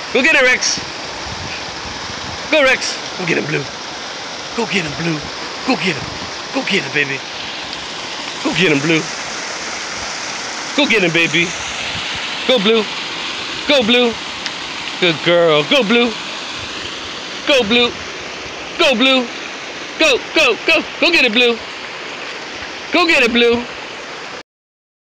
Go get it, Rex. Go, Rex. Go get him, Blue. Go get him, Blue. Go get him. Go get him, baby. Go get him, Blue. Go get him, baby. Go, Blue. Go, Blue. Good girl. Go, Blue. Go, Blue. Go, Blue. Go, go, go. Go get it, Blue. Go get it, Blue.